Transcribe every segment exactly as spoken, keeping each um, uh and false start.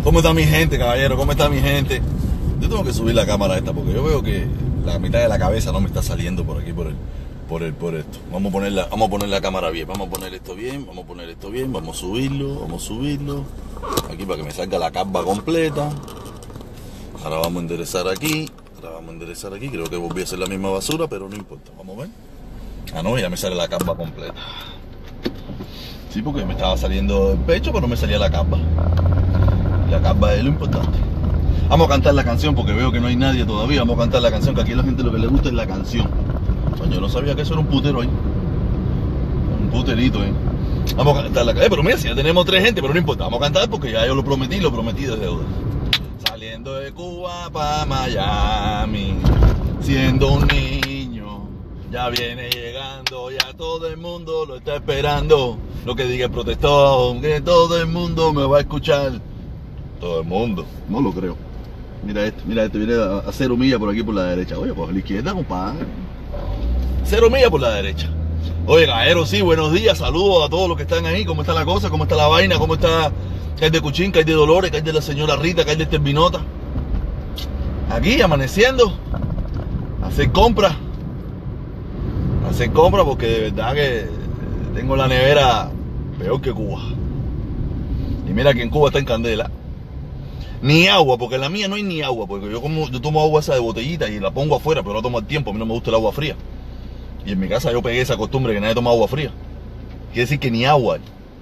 ¿Cómo está mi gente, caballero? ¿Cómo está mi gente? Yo tengo que subir la cámara esta porque yo veo que la mitad de la cabeza no me está saliendo por aquí, por el, por el, por esto. Vamos a poner la, vamos a poner la cámara bien, vamos a poner esto bien, vamos a poner esto bien, vamos a subirlo, vamos a subirlo. Aquí para que me salga la capa completa. Ahora vamos a enderezar aquí, ahora vamos a enderezar aquí. Creo que volví a hacer la misma basura, pero no importa. Vamos a ver. Ah, no, ya me sale la capa completa. Sí, porque me estaba saliendo el pecho, pero no me salía la capa. La capa es lo importante. Vamos a cantar la canción porque veo que no hay nadie todavía. Vamos a cantar la canción, que aquí a la gente lo que le gusta es la canción. Coño, no sabía que eso era un putero ahí. Un puterito ahí. Vamos a cantar la canción. Eh, pero mira, si ya tenemos tres gente, pero no importa. Vamos a cantar porque ya yo lo prometí, lo prometí de deuda. Saliendo de Cuba para Miami, siendo un niño, ya viene llegando, ya todo el mundo lo está esperando. Lo que diga el protestón, que todo el mundo me va a escuchar. Todo el mundo, no lo creo. Mira esto, mira esto, viene a, a cero millas por aquí por la derecha. Oye, pues a la izquierda, compadre. Cero millas por la derecha. Oye, caballero, sí, buenos días, saludos a todos los que están ahí. ¿Cómo está la cosa? ¿Cómo está la vaina? ¿Cómo está? ¿Qué hay de Cuchín? ¿Qué hay de Dolores? ¿Qué hay de la señora Rita? ¿Qué hay de Terminota? Aquí, amaneciendo. Hacer compras. Hacer compras porque de verdad que tengo la nevera peor que Cuba. Y mira que en Cuba está en candela. Ni agua, porque en la mía no hay ni agua, porque yo como yo tomo agua esa de botellita y la pongo afuera, pero no tomo al tiempo, a mí no me gusta el agua fría. Y en mi casa yo pegué esa costumbre que nadie toma agua fría. Quiere decir que ni agua hay.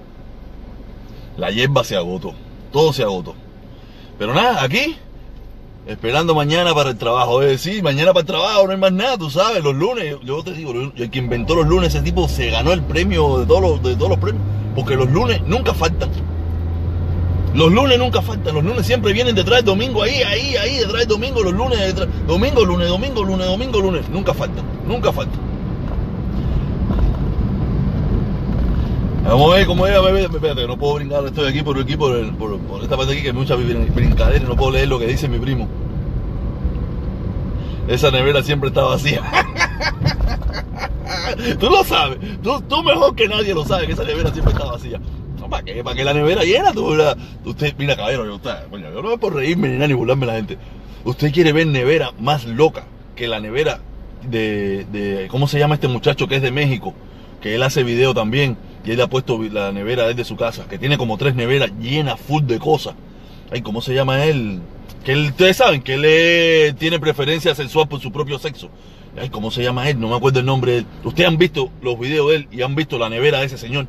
La hierba se agotó, todo se agotó. Pero nada, aquí, esperando mañana para el trabajo. Es decir, mañana para el trabajo no hay más nada, tú sabes, los lunes, yo te digo, el que inventó los lunes, ese tipo se ganó el premio de todos los, de todos los premios, porque los lunes nunca faltan. Los lunes nunca faltan, los lunes siempre vienen detrás del domingo, ahí, ahí, ahí, detrás del domingo, los lunes, detrás, domingo, lunes, domingo, lunes, domingo, lunes, nunca faltan, nunca faltan. Vamos a ver cómo es, espérate, no puedo brincar, estoy aquí por aquí, por, el, por, por esta parte aquí, que hay mucha brincadera y no puedo leer lo que dice mi primo. Esa nevera siempre está vacía. Tú lo sabes, tú, tú mejor que nadie lo sabes, que esa nevera siempre está vacía. ¿Para qué? ¿Para qué la nevera llena? Tú, la, usted, mira, caballero, yo, usted, coño, yo no es por reírme ni nada ni burlarme de la gente. Usted quiere ver nevera más loca que la nevera de, de, ¿cómo se llama este muchacho que es de México? Que él hace video también y él ha puesto la nevera desde su casa, que tiene como tres neveras llenas full de cosas. Ay, ¿cómo se llama él? Que él, ustedes saben que él es, tiene preferencia sexual por su propio sexo. Ay, ¿cómo se llama él? No me acuerdo el nombre de él. Ustedes han visto los videos de él y han visto la nevera de ese señor,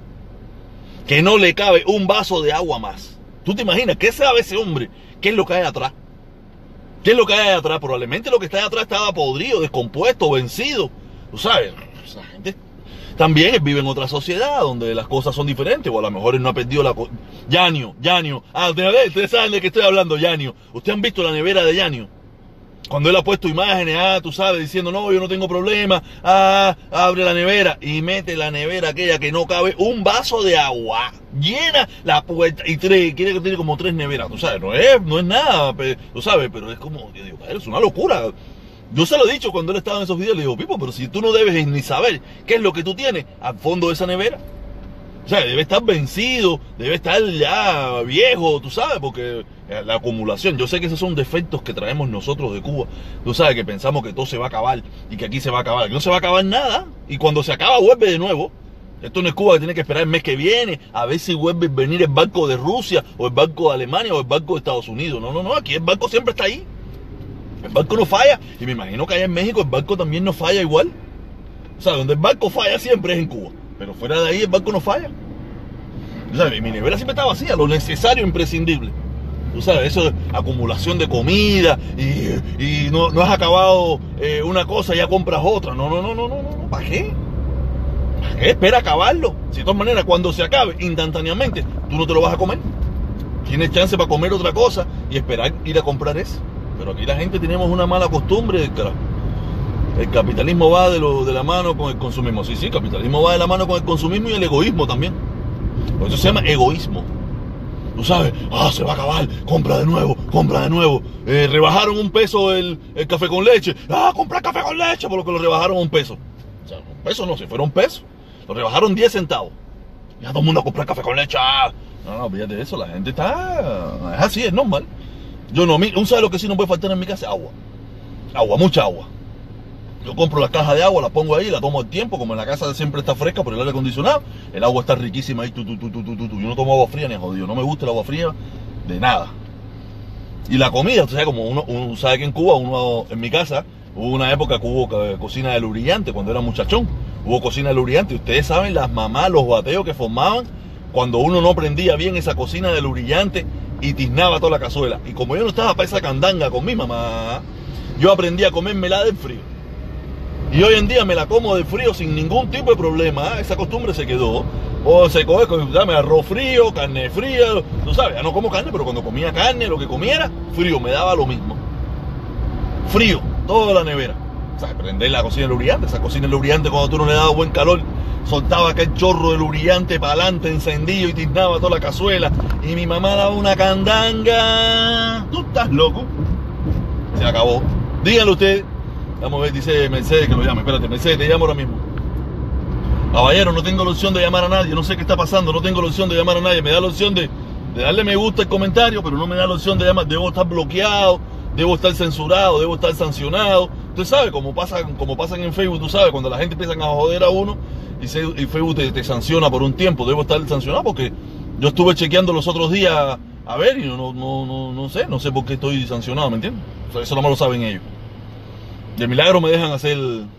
que no le cabe un vaso de agua más. ¿Tú te imaginas qué sabe ese hombre? ¿Qué es lo que hay atrás? ¿Qué es lo que hay atrás? Probablemente lo que está atrás estaba podrido, descompuesto, vencido. Tú sabes, esa gente también vive en otra sociedad donde las cosas son diferentes, o a lo mejor él no ha perdido la... Yanio, Yanio. Ah, ustedes, ustedes saben de qué estoy hablando, Yanio. ¿Ustedes han visto la nevera de Yanio? Cuando él ha puesto imágenes, ah, tú sabes, diciendo, no, yo no tengo problema, ah, abre la nevera y mete la nevera aquella que no cabe un vaso de agua, llena la puerta y tres, quiere que tiene como tres neveras, tú sabes, no es, no es nada, pero, tú sabes, pero es como, yo digo, es una locura. Yo se lo he dicho cuando él estaba en esos videos, le digo, Pipo, pero si tú no debes ni saber qué es lo que tú tienes al fondo de esa nevera. O sea, debe estar vencido, debe estar ya viejo, tú sabes, porque la acumulación, yo sé que esos son defectos que traemos nosotros de Cuba. Tú sabes que pensamos que todo se va a acabar y que aquí se va a acabar. Aquí no se va a acabar nada y cuando se acaba vuelve de nuevo. Esto no es Cuba que tiene que esperar el mes que viene a ver si vuelve a venir el barco de Rusia o el barco de Alemania o el barco de Estados Unidos. No, no, no, aquí el barco siempre está ahí. El barco no falla y me imagino que allá en México el barco también no falla igual. O sea, donde el barco falla siempre es en Cuba. Pero fuera de ahí el barco no falla. O sea, mi nevera siempre está vacía, lo necesario, imprescindible. Tú sabes, eso de acumulación de comida y, y no, no has acabado eh, una cosa y ya compras otra. No, no, no, no, no, no. ¿Para qué? ¿Para qué? Espera acabarlo. Si de todas maneras, cuando se acabe, instantáneamente, tú no te lo vas a comer. Tienes chance para comer otra cosa y esperar ir a comprar eso. Pero aquí la gente tenemos una mala costumbre, carajo. El capitalismo va de, lo, de la mano con el consumismo. Sí, sí, el capitalismo va de la mano con el consumismo y el egoísmo también. Por eso se llama egoísmo. Tú sabes, ah, se va a acabar, compra de nuevo, compra de nuevo. Eh, rebajaron un peso el, el café con leche. Ah, compra café con leche, por lo que lo rebajaron un peso. O sea, un peso no, si fuera un peso. Lo rebajaron diez centavos. Ya todo el mundo a comprar café con leche. Ah, No, no, fíjate de eso, la gente está... Es así, es normal. Yo no, un sabe lo que sí no puede faltar en mi casa, agua. Agua, mucha agua. Yo compro la caja de agua, la pongo ahí, la tomo al tiempo, como en la casa siempre está fresca por el aire acondicionado, el agua está riquísima ahí, tu, tu, tu, tu, tu, tu. Yo no tomo agua fría ni jodido, no me gusta el agua fría de nada. Y la comida, usted sabe, como uno, uno sabe que en Cuba, uno en mi casa, hubo una época que hubo cocina de luz brillante cuando era muchachón, hubo cocina de luz brillante, y ustedes saben las mamás, los bateos que formaban cuando uno no prendía bien esa cocina de luz brillante y tiznaba toda la cazuela. Y como yo no estaba para esa candanga con mi mamá, yo aprendí a comérmela del frío. Y hoy en día me la como de frío sin ningún tipo de problema. Esa costumbre se quedó. O se coge, dame arroz frío, carne fría. Tú sabes, ya no como carne, pero cuando comía carne, lo que comiera, frío, me daba lo mismo. Frío, toda la nevera. O sea, prender la cocina lubricante. Esa cocina lubricante, cuando tú no le dabas buen calor, soltaba aquel chorro de lubricante para adelante, encendido, y tiznaba toda la cazuela. Y mi mamá daba una candanga. Tú estás loco. Se acabó. Díganlo ustedes. Vamos a ver, dice Mercedes que lo llame. Espérate, Mercedes, te llamo ahora mismo. Caballero, no tengo la opción de llamar a nadie. No sé qué está pasando, no tengo la opción de llamar a nadie. Me da la opción de, de darle me gusta al comentario, pero no me da la opción de llamar. Debo estar bloqueado, debo estar censurado, debo estar sancionado. Usted sabe, como pasa, como pasan en Facebook, tú sabes, cuando la gente empieza a joder a uno y, se, y Facebook te, te sanciona por un tiempo, debo estar sancionado porque yo estuve chequeando los otros días a ver y no, no, no, no sé, no sé por qué estoy sancionado, ¿me entiendes? O sea, eso no me lo saben ellos. De milagro me dejan hacer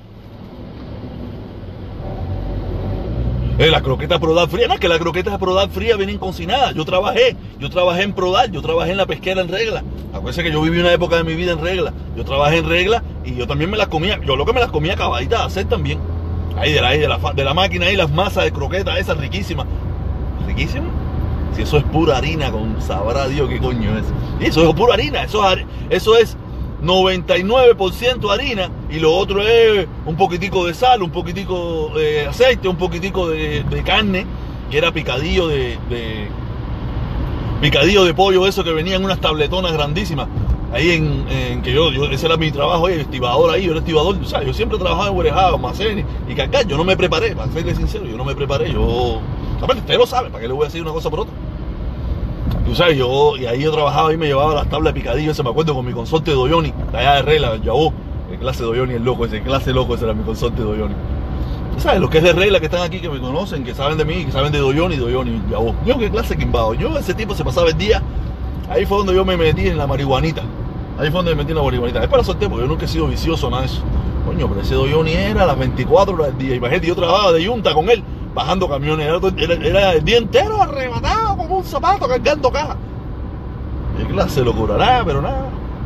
eh, las croquetas Prodal frías. No, es que las croquetas Prodal frías vienen cocinadas. Yo trabajé, yo trabajé en Prodal, yo trabajé en la pesquera en regla. Acuérdense que yo viví una época de mi vida en regla. Yo trabajé en regla y yo también me las comía. Yo lo que me las comía acabaditas de hacer también. Ahí de la, ahí de la, de la máquina, ahí las masas de croquetas, esas riquísimas. ¿Riquísimas? Si eso es pura harina, con sabrá Dios qué coño es. Y eso es pura harina, eso es, eso es noventa y nueve por ciento harina y lo otro es un poquitico de sal, un poquitico de aceite, un poquitico de, de carne, que era picadillo de, de picadillo de pollo, eso que venían unas tabletonas grandísimas. Ahí en, en que yo, yo, ese era mi trabajo, ahí, estibador ahí, yo era estibador, o sea, yo siempre trabajaba en huerejado, almacenes y cargar, yo no me preparé, para serle sincero, yo no me preparé, yo, aparte usted lo sabe, ¿para qué le voy a decir una cosa por otra? Tú sabes, yo, y ahí yo trabajaba y me llevaba las tablas de picadillo, ese me acuerdo con mi consorte de Doyoni, de allá de regla, el Yabó, el clase Doyoni, el loco, ese clase loco, ese era mi consorte de Doyoni. Tú sabes, los que es de regla que están aquí, que me conocen, que saben de mí, que saben de Doyoni, Doyoni, Yabó. Yo, qué clase quimbado. Yo, ese tipo se pasaba el día, ahí fue donde yo me metí en la marihuanita. Ahí fue donde me metí en la marihuanita. Es para soltar, porque yo nunca he sido vicioso, nada de eso. Coño, pero ese Doyoni era a las veinticuatro horas del día. Imagínate, yo trabajaba de yunta con él, bajando camiones. Era, era, era el día entero arrebatado como un zapato, cargando caja. ¿Qué clase lo curará? Pero nada.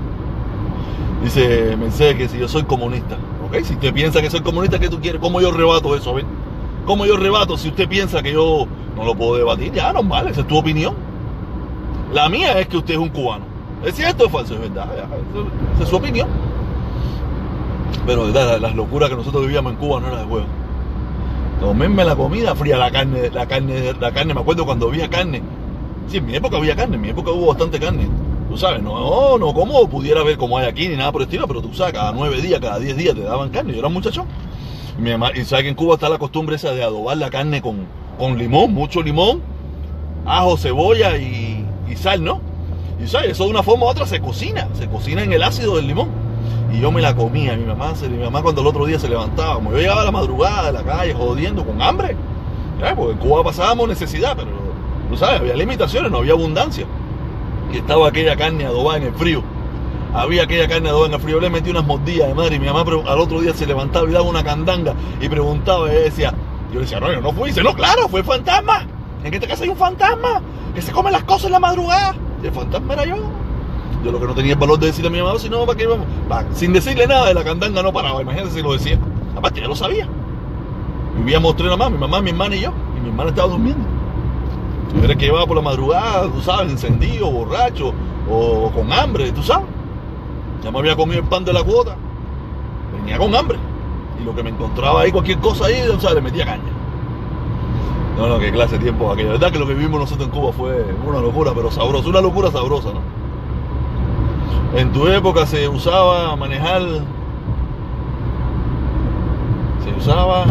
Dice Mercedes que si yo soy comunista. Ok, si usted piensa que soy comunista, ¿qué tú quieres? ¿Cómo yo rebato eso? ¿Ven? ¿Cómo yo rebato si usted piensa que yo no lo puedo debatir? Ya, normal, esa es tu opinión. La mía es que usted es un cubano. ¿Es cierto o es falso? Es verdad, ya, esa es su opinión. Pero verdad, las locuras que nosotros vivíamos en Cuba no era de juego. Tomenme la comida fría, la carne, la carne, la carne, me acuerdo cuando había carne. Sí, en mi época había carne, en mi época hubo bastante carne. Tú sabes, no, no como pudiera ver como hay aquí ni nada por el estilo, pero tú sabes, cada nueve días, cada diez días te daban carne. Yo era un muchachón. Y, mi mamá, y sabes que en Cuba está la costumbre esa de adobar la carne con, con limón, mucho limón, ajo, cebolla y, y sal, ¿no? Y sabes, eso de una forma u otra se cocina, se cocina en el ácido del limón. Y yo me la comía, mi mamá, mi mamá cuando el otro día se levantaba, como yo llegaba a la madrugada de la calle jodiendo con hambre, ¿sabes? Porque en Cuba pasábamos necesidad, pero tú sabes, había limitaciones, no había abundancia. Y estaba aquella carne adobada en el frío. Había aquella carne adobada en el frío. Yo le metí unas mordidas de madre y mi mamá al otro día se levantaba y daba una candanga y preguntaba, y ella decía, yo le decía, no, yo no fui. Y dice, no, claro, fue el fantasma. En esta casa hay un fantasma que se come las cosas en la madrugada. Y el fantasma era yo. Yo lo que no tenía el valor de decirle a mi mamá, si no, ¿para qué vamos? Pa, sin decirle nada de la candanga no paraba. Imagínate si lo decía. Aparte, ya lo sabía. Vivíamos tres nada más, mi mamá, mi hermana y yo. Y mi hermana estaba durmiendo. Yo era el que llevaba por la madrugada, tú sabes, encendido, borracho, o con hambre, tú sabes. Ya me había comido el pan de la cuota. Venía con hambre. Y lo que me encontraba ahí, cualquier cosa ahí, o sea, le metía caña. No, no, qué clase de tiempo aquello. La verdad que lo que vivimos nosotros en Cuba fue una locura, pero sabrosa. Una locura sabrosa, ¿no? En tu época se usaba manejar... Se usaba...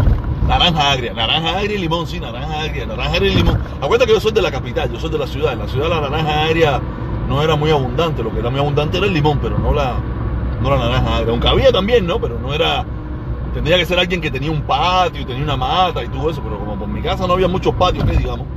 Naranja agria, naranja agria y limón, sí, naranja agria, naranja agria y limón. Acuérdate que yo soy de la capital, yo soy de la ciudad. En la ciudad la naranja agria no era muy abundante, lo que era muy abundante era el limón, pero no la, no la naranja agria. Aunque había también, ¿no? Pero no era... Tendría que ser alguien que tenía un patio y tenía una mata y todo eso, pero como por mi casa no había muchos patios, que digamos.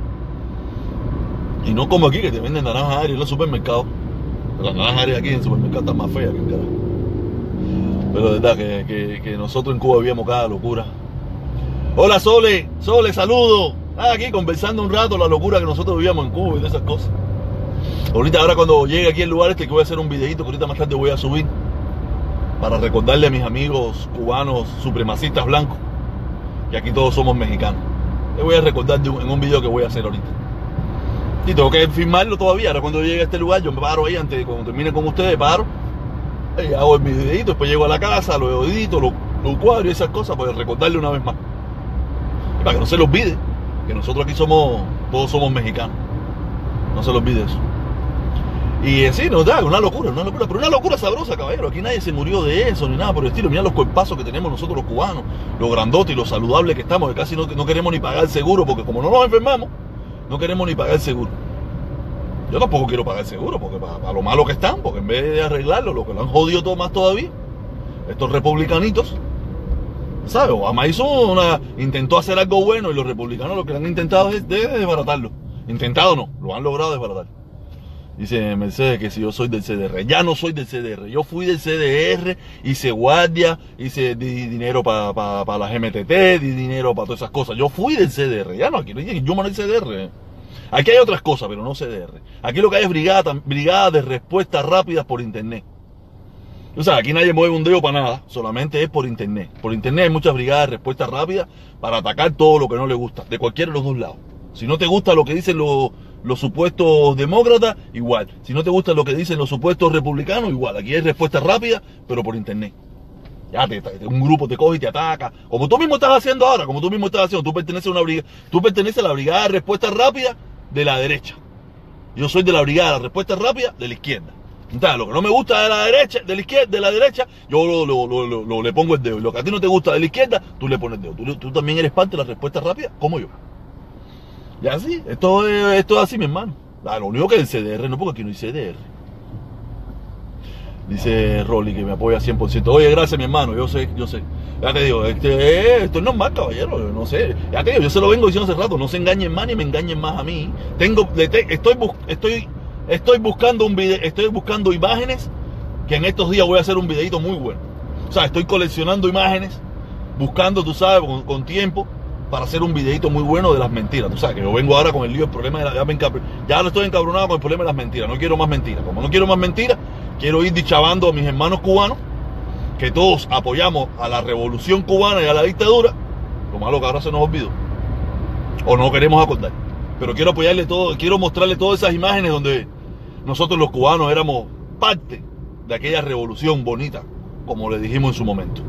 Y no como aquí, que te venden naranja agria en los supermercados. Las naranjas agrias aquí en el supermercado están más feas que el carajo. Pero de verdad que, que, que nosotros en Cuba vivíamos cada locura. Hola Sole, Sole, saludo. Ah, aquí conversando un rato la locura que nosotros vivíamos en Cuba y de esas cosas. Ahorita, ahora cuando llegue aquí al lugar este, que voy a hacer un videito que ahorita más tarde voy a subir para recordarle a mis amigos cubanos supremacistas blancos que aquí todos somos mexicanos. Les voy a recordar de un, en un video que voy a hacer ahorita. Y tengo que filmarlo todavía. Ahora cuando llegue a este lugar, yo me paro ahí antes, cuando termine con ustedes, paro. Y hago el videito, después llego a la casa, lo edito, lo, lo cuadro y esas cosas, para recordarle una vez más. Y para que no se les olvide que nosotros aquí somos, todos somos mexicanos. No se les olvide eso. Y en sí, nos da una locura, una locura, pero una locura sabrosa, caballero. Aquí nadie se murió de eso, ni nada por el estilo. Mirá los cuerpazos que tenemos nosotros los cubanos, lo grandote y lo saludable que estamos, que casi no, no queremos ni pagar el seguro, porque como no nos enfermamos, no queremos ni pagar el seguro. Yo tampoco quiero pagar el seguro, porque para, para lo malo que están, porque en vez de arreglarlo, lo que lo han jodido todo más todavía, estos republicanitos, ¿sabes? Obama hizo una, intentó hacer algo bueno y los republicanos lo que han intentado es de desbaratarlo. Intentado no, lo han logrado desbaratar. Dice Mercedes que si yo soy del C D R, ya no soy del C D R, yo fui del C D R, hice guardia, hice di dinero para pa, pa las M T T, di dinero para todas esas cosas, yo fui del C D R, ya no, aquí no hay, yo no hay C D R. Aquí hay otras cosas, pero no C D R. Aquí lo que hay es brigada, brigada de respuestas rápidas por internet. O sea, aquí nadie mueve un dedo para nada, solamente es por internet. Por internet hay muchas brigadas de respuestas rápidas para atacar todo lo que no le gusta, de cualquiera de los dos lados. Si no te gusta lo que dicen los, los supuestos demócratas, igual. Si no te gusta lo que dicen los supuestos republicanos, igual. Aquí hay respuestas rápidas, pero por internet. Ya te, te, un grupo te coge y te ataca. Como tú mismo estás haciendo ahora, como tú mismo estás haciendo, tú perteneces a una brigada, tú perteneces a la brigada de respuesta rápida de la derecha. Yo soy de la brigada de respuesta rápida de la izquierda. Entonces, lo que no me gusta de la derecha, de la izquierda, de la derecha, yo lo, lo, lo, lo, lo, le pongo el dedo. Y lo que a ti no te gusta de la izquierda, tú le pones el dedo. Tú, tú también eres parte de la respuesta rápida, como yo. Y así, esto es, esto es así, mi hermano. Lo único que es el C D R, no, porque aquí no hay C D R. Dice Rolly que me apoya cien por ciento. Oye, gracias, mi hermano, yo sé, yo sé. Ya te digo, este, esto es normal, caballero, no sé. Ya te digo, yo se lo vengo diciendo hace rato, no se engañen más ni me engañen más a mí. Tengo, estoy, estoy, estoy buscando un video, estoy buscando imágenes que en estos días voy a hacer un videito muy bueno. O sea, estoy coleccionando imágenes, buscando, tú sabes, con, con tiempo, para hacer un videito muy bueno de las mentiras. Tú sabes que yo vengo ahora con el lío, el problema de la, ya, me encab... ya no estoy encabronado con el problema de las mentiras. No quiero más mentiras. Como no quiero más mentiras, quiero ir dichabando a mis hermanos cubanos que todos apoyamos a la revolución cubana y a la dictadura. Lo malo que ahora se nos olvidó, o no queremos acordar. Pero quiero apoyarle todo, quiero mostrarle todas esas imágenes donde nosotros los cubanos éramos parte de aquella revolución bonita, como le dijimos en su momento.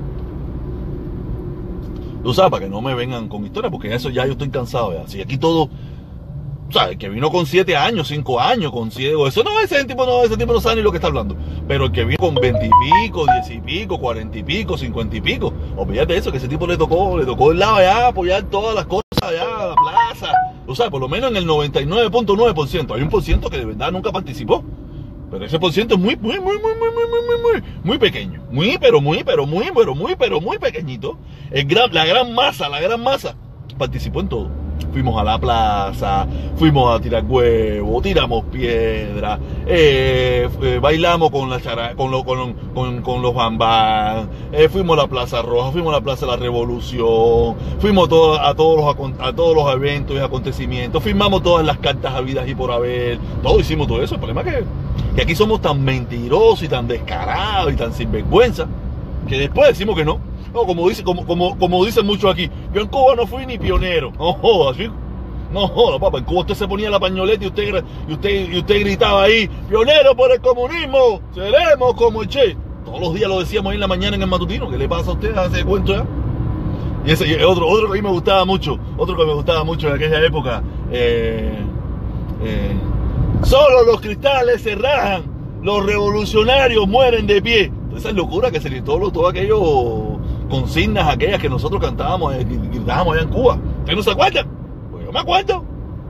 Tú sabes, para que no me vengan con historias, porque eso ya yo estoy cansado ya. Si aquí todo, ¿sabes? Que vino con siete años, cinco años, con ciego, eso no, ese tipo no, ese tipo no sabe ni lo que está hablando. Pero el que vino con veinte y pico, diez y pico, cuarenta y pico, cincuenta y pico, olvídate de eso, que ese tipo le tocó, le tocó el lado allá, apoyar todas las cosas allá, la plaza. Tú sabes, por lo menos en el noventa y nueve punto nueve por ciento. Hay un por ciento que de verdad nunca participó. Pero ese por ciento es muy, muy, muy, muy, muy, muy, muy, muy, muy pequeño. Muy, pero muy, pero muy, pero muy, pero muy pequeñito. El gran, la gran masa, la gran masa participó en todo. Fuimos a la plaza, fuimos a tirar huevos, tiramos piedra, eh, eh, bailamos con, la chara, con, lo, con, con, con los bambán, eh, fuimos a la Plaza Roja, fuimos a la Plaza de la Revolución, fuimos todo, a, todos los, a todos los eventos y acontecimientos, firmamos todas las cartas habidas y por haber, todo hicimos todo eso. El problema es que, que aquí somos tan mentirosos y tan descarados y tan sinvergüenza que después decimos que no. No, como, dice, como, como, como dicen muchos aquí, yo en Cuba no fui ni pionero. No jodas, ¿sí? No jodas, papá. En Cuba usted se ponía la pañoleta y usted, y usted, y usted gritaba ahí, pionero por el comunismo, seremos como el Che. Todos los días lo decíamos ahí en la mañana en el matutino. ¿Qué le pasa a usted a ese cuento ya? Y ese y otro, otro que a mí me gustaba mucho, otro que me gustaba mucho en aquella época, eh, eh, solo los cristales se rajan, los revolucionarios mueren de pie. Esa es locura que se le todo, todo aquello consignas aquellas que nosotros cantábamos y gritábamos allá en Cuba. ¿Ustedes no se acuerdan? Pues yo me acuerdo.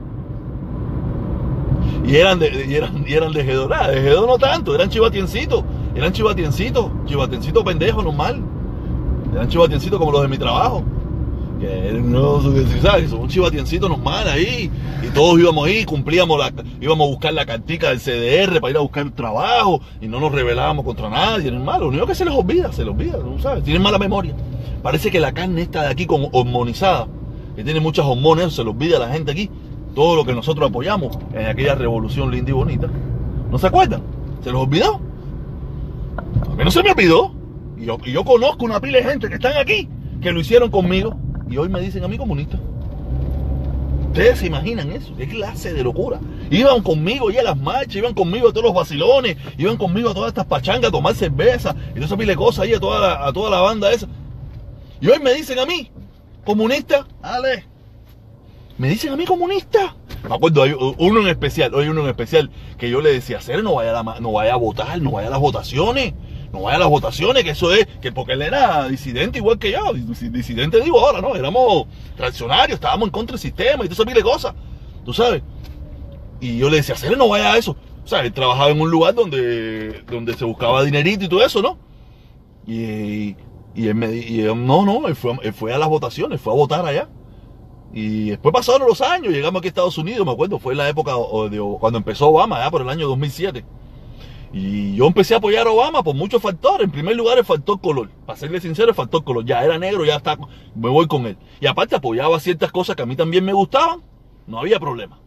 Y eran de, y eran, y eran de G dos, de G dos no tanto, eran chivatiencitos, eran chivatiencitos, chivatiencitos pendejos normal. Eran chivatiencitos como los de mi trabajo. Que no, ¿sabes? Son un chivatiencito normal ahí. Y todos íbamos ahí, cumplíamos la, íbamos a buscar la cartica del C D R para ir a buscar trabajo. Y no nos rebelábamos contra nadie, normal. Lo único que se les olvida, se les olvida, ¿no sabes? Tienen mala memoria. Parece que la carne esta de aquí con hormonizada, que tiene muchas hormonas, se les olvida a la gente aquí. Todo lo que nosotros apoyamos en aquella revolución linda y bonita. ¿No se acuerdan? ¿Se les olvidó? A mí no se me olvidó. Y yo, y yo conozco una pila de gente que están aquí, que lo hicieron conmigo. Y hoy me dicen a mí comunista. ¿Ustedes se imaginan eso? ¿Qué clase de locura? Iban conmigo ya a las marchas, iban conmigo a todos los vacilones, iban conmigo a todas estas pachangas a tomar cerveza y toda esa pila de cosas ahí a toda la, a toda la banda esa. Y hoy me dicen a mí, comunista, Ale. Me dicen a mí comunista. Me acuerdo, hay uno en especial, hay uno en especial que yo le decía, Cere, no vaya a la, no vaya a votar, no vaya a las votaciones. No vaya a las votaciones, que eso es, que porque él era disidente igual que yo, disidente digo ahora, ¿no? Éramos reaccionarios, estábamos en contra del sistema y todo esa pile de cosas, tú sabes. Y yo le decía, Cere, no vaya a eso. O sea, él trabajaba en un lugar donde, donde se buscaba dinerito y todo eso, ¿no? Y, y él me y él, no, no, él fue, él fue a las votaciones, fue a votar allá. Y después pasaron los años, llegamos aquí a Estados Unidos, me acuerdo, fue en la época de, cuando empezó Obama, allá por el año dos mil siete. Y yo empecé a apoyar a Obama por muchos factores. En primer lugar, el factor color. Para serle sincero, el factor color. Ya era negro, ya está, me voy con él. Y aparte apoyaba ciertas cosas que a mí también me gustaban. No había problema.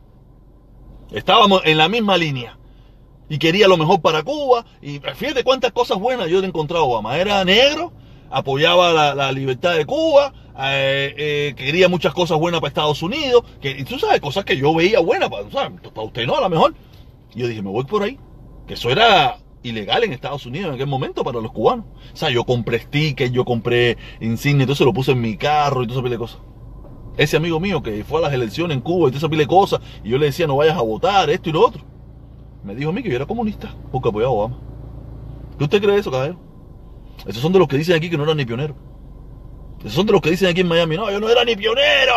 Estábamos en la misma línea. Y quería lo mejor para Cuba. Y fíjate cuántas cosas buenas yo le he encontrado a Obama. Era negro, apoyaba la, la libertad de Cuba, eh, eh, quería muchas cosas buenas para Estados Unidos. Que, y tú sabes, cosas que yo veía buenas para, ¿sabes? Para usted no, a lo mejor. Y yo dije, me voy por ahí. Que eso era ilegal en Estados Unidos en aquel momento para los cubanos. O sea, yo compré stickers, yo compré insignias, entonces lo puse en mi carro y toda esa pila de cosas. Ese amigo mío que fue a las elecciones en Cuba y toda esa pila de cosas, y yo le decía, no vayas a votar, esto y lo otro. Me dijo a mí que yo era comunista porque apoyaba a Obama. ¿Qué usted cree de eso, caballero? Esos son de los que dicen aquí que no eran ni pioneros. Esos son de los que dicen aquí en Miami, no, yo no era ni pionero.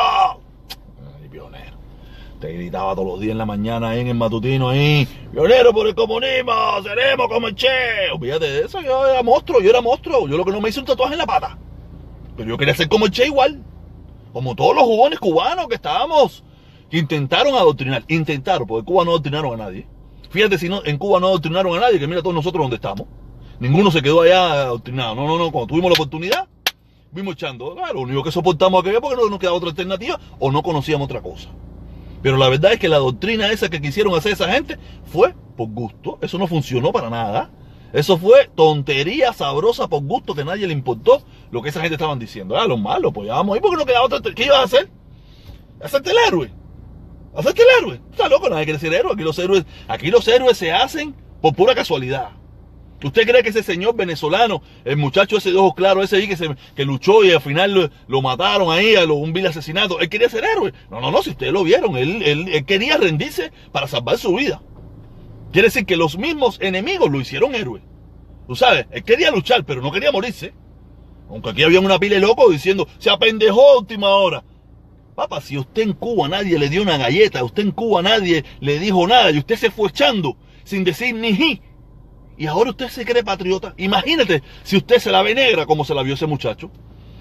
No era ni pionero. Te gritaba todos los días en la mañana ahí en el matutino ahí, pionero por el comunismo, seremos como el Che. Olvídate de eso, yo era monstruo, yo era monstruo. Yo lo que no me hice un tatuaje en la pata. Pero yo quería ser como el Che igual. Como todos los jugones cubanos que estábamos, que intentaron adoctrinar. Intentaron, porque en Cuba no adoctrinaron a nadie. Fíjate si no, en Cuba no adoctrinaron a nadie, que mira todos nosotros donde estamos. Ninguno se quedó allá adoctrinado. No, no, no, cuando tuvimos la oportunidad, vimos echando. Claro, lo único que soportamos aquello porque no nos quedaba otra alternativa o no conocíamos otra cosa. Pero la verdad es que la doctrina esa que quisieron hacer esa gente fue por gusto. Eso no funcionó para nada. Eso fue tontería sabrosa por gusto, que a nadie le importó lo que esa gente estaban diciendo. Ah, los malos, apoyábamos ahí porque no quedaba otra. ¿Qué ibas a hacer? Hacerte el héroe. Hacerte el héroe. Está loco, nadie quiere ser héroe. Aquí los héroes, aquí los héroes se hacen por pura casualidad. ¿Usted cree que ese señor venezolano, el muchacho ese de ojos claros, ese ahí que, se, que luchó y al final lo, lo mataron ahí, a lo, un vil asesinato, él quería ser héroe? No, no, no, si ustedes lo vieron, él, él, él quería rendirse para salvar su vida. Quiere decir que los mismos enemigos lo hicieron héroe. Tú sabes, él quería luchar, pero no quería morirse. Aunque aquí había una pila de locos diciendo, se apendejó a última hora. Papá, si usted en Cuba nadie le dio una galleta, usted en Cuba nadie le dijo nada, y usted se fue echando sin decir ni ji, y ahora usted se cree patriota. Imagínate si usted se la ve negra como se la vio ese muchacho.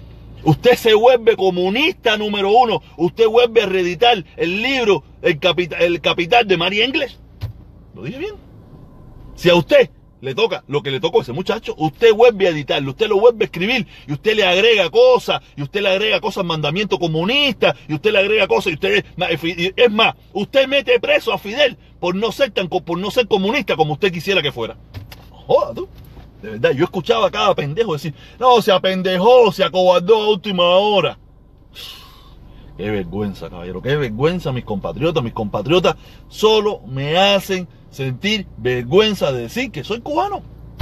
Usted se vuelve comunista número uno. Usted vuelve a reeditar el libro El Capital, el Capital de María Ingles. ¿Lo dije bien? Si a usted le toca lo que le tocó a ese muchacho, usted vuelve a editarlo, usted lo vuelve a escribir, y usted le agrega cosas, y usted le agrega cosas, mandamientos comunistas, y usted le agrega cosas, y usted, es más, usted mete preso a Fidel por no ser tan, por no ser comunista como usted quisiera que fuera. Joda tú. De verdad, yo escuchaba a cada pendejo decir, no, se apendejó, se acobardó a última hora. Qué vergüenza, caballero, qué vergüenza, mis compatriotas. Mis compatriotas solo me hacen sentir vergüenza de decir que soy cubano.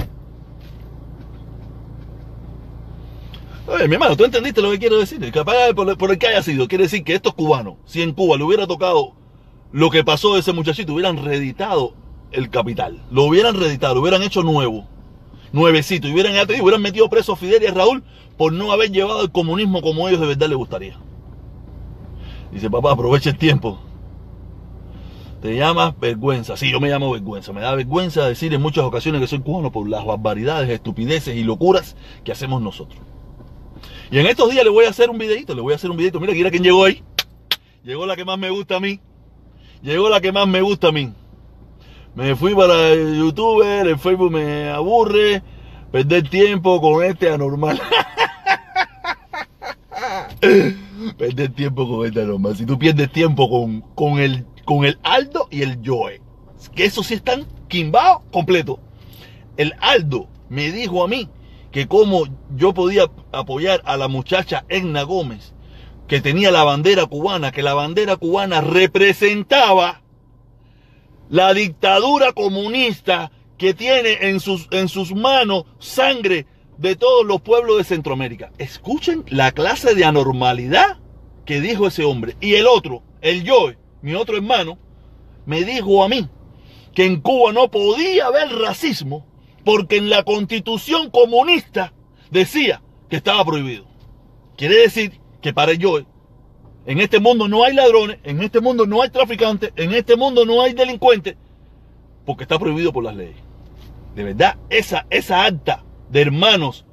Oye, mi hermano, ¿tú entendiste lo que quiero decir? Capaz por, por el que haya sido, quiere decir que estos cubanos, si en Cuba le hubiera tocado lo que pasó de ese muchachito, hubieran reeditado El Capital, lo hubieran reeditado, lo hubieran hecho nuevo. nuevecito, y hubieran, ya te digo, hubieran metido preso a Fidel y a Raúl por no haber llevado el comunismo como ellos de verdad les gustaría. Dice, papá, aprovecha el tiempo. Te llamas vergüenza. Sí, yo me llamo vergüenza. Me da vergüenza decir en muchas ocasiones que soy cubano por las barbaridades, estupideces y locuras que hacemos nosotros. Y en estos días le voy a hacer un videito, le voy a hacer un videito. Mira, mira quién llegó ahí. Llegó la que más me gusta a mí. Llegó la que más me gusta a mí. Me fui para el YouTube, el Facebook me aburre. Perder tiempo con este anormal. Perder tiempo con este anormal. Si tú pierdes tiempo con, con, el, con el Aldo y el Joe, que eso sí están quimbados completo. El Aldo me dijo a mí que como yo podía apoyar a la muchacha Edna Gómez, que tenía la bandera cubana, que la bandera cubana representaba la dictadura comunista que tiene en sus, en sus manos sangre de todos los pueblos de Centroamérica. Escuchen la clase de anormalidad que dijo ese hombre. Y el otro, el Joe, mi otro hermano, me dijo a mí que en Cuba no podía haber racismo porque en la constitución comunista decía que estaba prohibido. Quiere decir que para el Joe, en este mundo no hay ladrones, en este mundo no hay traficantes, en este mundo no hay delincuentes, porque está prohibido por las leyes. De verdad, esa, esa acta de hermanos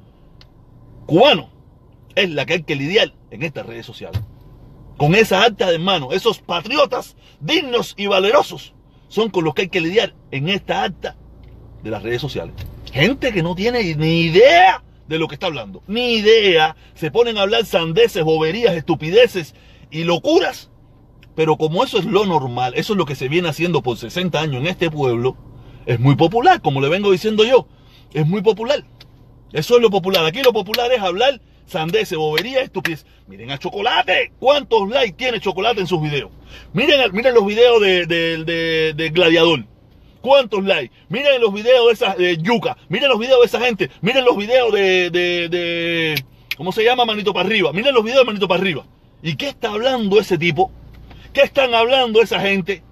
cubanos es la que hay que lidiar en estas redes sociales. Con esa acta de hermanos, esos patriotas dignos y valerosos son con los que hay que lidiar en esta acta de las redes sociales. Gente que no tiene ni idea de lo que está hablando, ni idea, se ponen a hablar sandeces, boberías, estupideces y locuras, pero como eso es lo normal, eso es lo que se viene haciendo por sesenta años en este pueblo, es muy popular, como le vengo diciendo yo, es muy popular. Eso es lo popular. Aquí lo popular es hablar sandeces, boberías, estupideces. Miren a Chocolate, ¿cuántos likes tiene Chocolate en sus videos? Miren, miren los videos de, de, de, de Gladiador. ¿Cuántos likes? Miren los videos de esa de Yuca. Miren los videos de esa gente. Miren los videos de, de, de ¿cómo se llama? Manito para arriba. Miren los videos de Manito para arriba. ¿Y qué está hablando ese tipo? ¿Qué están hablando esa gente?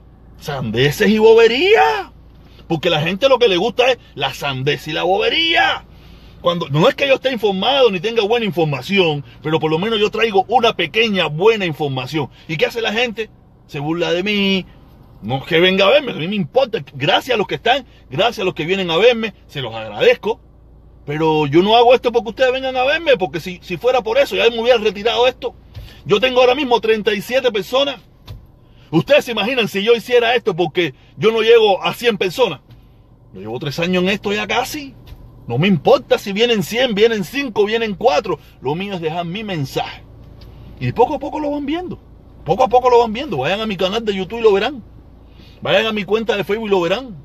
Sandeces y boberías. Porque la gente lo que le gusta es la sandez y la bobería. Cuando, no es que yo esté informado ni tenga buena información, pero por lo menos yo traigo una pequeña buena información. ¿Y qué hace la gente? Se burla de mí. No es que venga a verme, a mí me importa. Gracias a los que están, gracias a los que vienen a verme, se los agradezco. Pero yo no hago esto porque ustedes vengan a verme, porque si, si fuera por eso, ya me hubiera retirado esto. Yo tengo ahora mismo treinta y siete personas. Ustedes se imaginan si yo hiciera esto porque yo no llego a cien personas. Yo llevo tres años en esto ya casi. No me importa si vienen cien, vienen cinco, vienen cuatro. Lo mío es dejar mi mensaje. Y poco a poco lo van viendo. Poco a poco lo van viendo. Vayan a mi canal de YouTube y lo verán. Vayan a mi cuenta de Facebook y lo verán.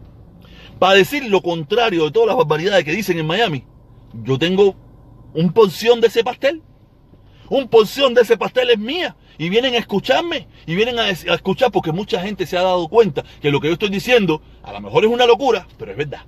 Para decir lo contrario de todas las barbaridades que dicen en Miami, yo tengo un porción de ese pastel. Un porción de ese pastel es mía. Y vienen a escucharme. Y vienen a, a escuchar porque mucha gente se ha dado cuenta que lo que yo estoy diciendo a lo mejor es una locura, pero es verdad.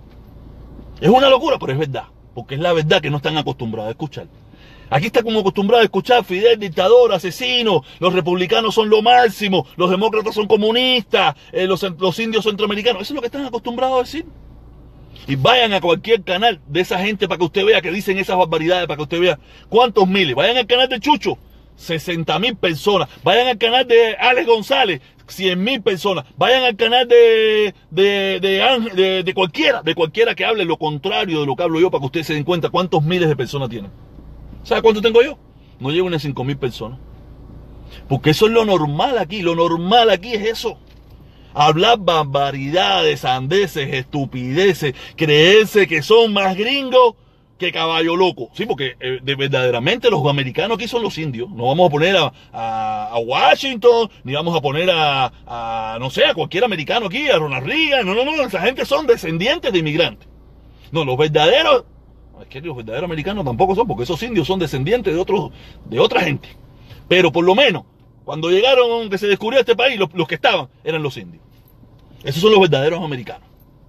Es una locura, pero es verdad. Porque es la verdad que no están acostumbrados a escuchar. Aquí está como acostumbrado a escuchar Fidel, dictador, asesino, los republicanos son lo máximo, los demócratas son comunistas, eh, los, los indios centroamericanos. Eso es lo que están acostumbrados a decir. Y vayan a cualquier canal de esa gente para que usted vea que dicen esas barbaridades, para que usted vea cuántos miles. Vayan al canal de Chucho, sesenta mil personas. Vayan al canal de Alex González, cien mil personas. Vayan al canal de de, de, Ángel, de de cualquiera, de cualquiera que hable lo contrario de lo que hablo yo, para que ustedes se den cuenta cuántos miles de personas tienen. ¿Sabe cuánto tengo yo? No llego ni a cinco mil personas. Porque eso es lo normal aquí. Lo normal aquí es eso. Hablar barbaridades, sandeces, estupideces. Creerse que son más gringos que caballo loco. Sí, porque eh, de, verdaderamente los americanos aquí son los indios. No vamos a poner a, a, a Washington, ni vamos a poner a, a, no sé, a cualquier americano aquí, a Ronald Reagan. No, no, no. Esa gente son descendientes de inmigrantes. No, los verdaderos... Es que los verdaderos americanos tampoco son, porque esos indios son descendientes de otros, de otra gente. Pero por lo menos, cuando llegaron, que se descubrió este país, los, los que estaban eran los indios. Esos son los verdaderos americanos.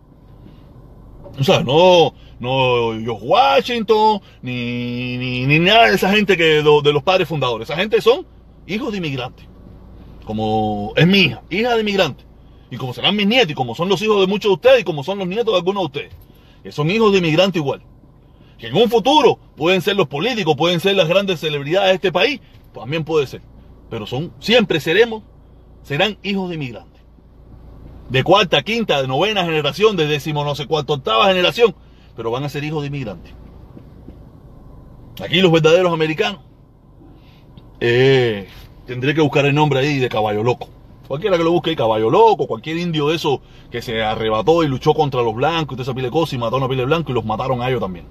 O sea, no, no George Washington, ni, ni, ni nada de esa gente que de, de los padres fundadores. Esa gente son hijos de inmigrantes. Como es mi hija, hija de inmigrantes. Y como serán mis nietos, y como son los hijos de muchos de ustedes, y como son los nietos de algunos de ustedes. que son hijos de inmigrantes igual. Que en un futuro pueden ser los políticos, pueden ser las grandes celebridades de este país, también puede ser. Pero son, siempre seremos, serán hijos de inmigrantes. De cuarta, quinta, de novena generación, de décimo no sé cuánto, octava generación, pero van a ser hijos de inmigrantes. Aquí los verdaderos americanos, eh, tendré que buscar el nombre ahí de Caballo Loco. Cualquiera que lo busque ahí, Caballo Loco, cualquier indio de esos que se arrebató y luchó contra los blancos y toda esa pila de cosas y mató a una pila de blancos y los mataron a ellos también.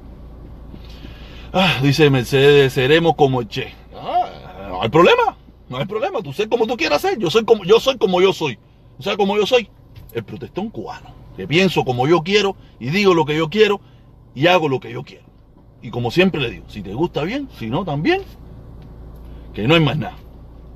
Ah, dice Mercedes, seremos como el Che. Ah, no hay problema, no hay problema, tú sé como tú quieras ser, yo soy como yo soy, como yo soy. O sea, como yo soy, el protestón cubano, que pienso como yo quiero y digo lo que yo quiero y hago lo que yo quiero. Y como siempre le digo, si te gusta bien, si no también, que no hay más nada.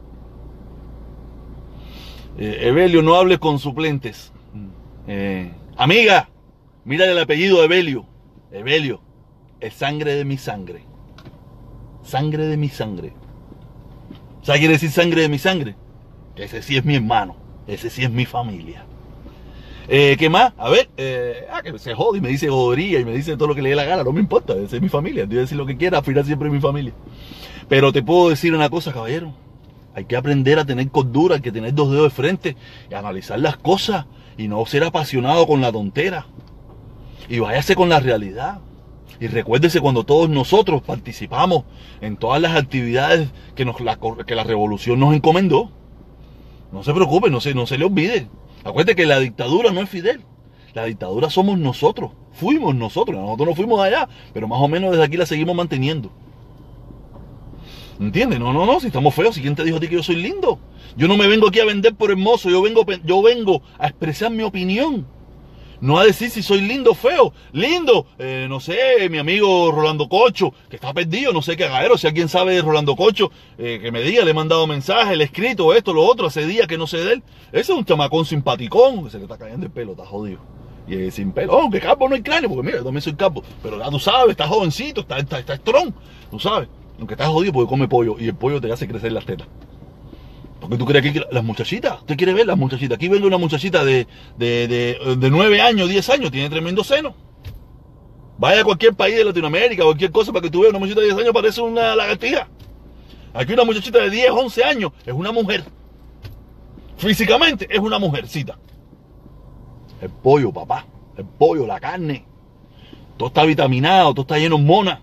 Eh, Evelio, no hables con suplentes. Eh, amiga, mírale el apellido de Evelio. Evelio, es sangre de mi sangre. Sangre de mi sangre. ¿Sabes qué quiere decir sangre de mi sangre? Que ese sí es mi hermano. Ese sí es mi familia. Eh, ¿Qué más? A ver, eh, ah, que se jode y me dice jodería y me dice todo lo que le dé la gana. No me importa, esa es mi familia. Debe decir lo que quiera, al final siempre es mi familia. Pero te puedo decir una cosa, caballero. Hay que aprender a tener cordura, hay que tener dos dedos de frente y analizar las cosas y no ser apasionado con la tontera. Y váyase con la realidad. Y recuérdese cuando todos nosotros participamos en todas las actividades que, nos, la, que la revolución nos encomendó. No se preocupe, no se, no se le olvide. Acuérdate que la dictadura no es Fidel. La dictadura somos nosotros. Fuimos nosotros. Nosotros no fuimos allá, pero más o menos desde aquí la seguimos manteniendo. ¿Entiendes? No, no, no, si estamos feos, si quién te dijo a ti que yo soy lindo. Yo no me vengo aquí a vender por hermoso, yo vengo, yo vengo a expresar mi opinión. No a decir si soy lindo o feo. Lindo, eh, no sé, mi amigo Rolando Cocho, que está perdido, no sé qué haga, si alguien sabe de Rolando Cocho, eh, que me diga, le he mandado mensajes, le he escrito esto, lo otro, hace días que no sé de él. Ese es un chamacón simpaticón, que se le está cayendo el pelo, está jodido. Y eh, sin pelo, oh, que calvo no hay cráneo, porque mira, yo también soy calvo. Pero ya tú sabes, está jovencito, está, está, está strong, tú sabes. Aunque estás jodido porque come pollo y el pollo te hace crecer las tetas. Porque tú crees que las muchachitas, usted quiere ver las muchachitas. Aquí venga una muchachita de, de, de, de nueve años, diez años, tiene tremendo seno. Vaya a cualquier país de Latinoamérica, cualquier cosa para que tú veas una muchachita de diez años, parece una lagartija. Aquí una muchachita de diez, once años es una mujer. Físicamente es una mujercita. El pollo, papá, el pollo, la carne. Todo está vitaminado, todo está lleno de mona.